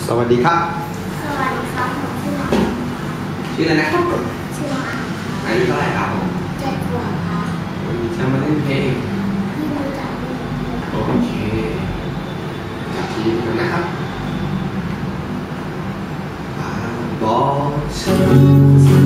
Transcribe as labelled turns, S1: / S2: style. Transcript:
S1: สวัสดีครับ
S2: สวัสดีครับผม
S1: ชื่ออะไรนะครับ
S2: ชื่อ
S1: อายุเท่าไหร่ครับผม
S2: 7 ขวบครับ
S1: จะมาเล่นเพลง
S2: ที่รู้จักเล่น
S1: โอเคจับทีกันนะครับบอกฉัน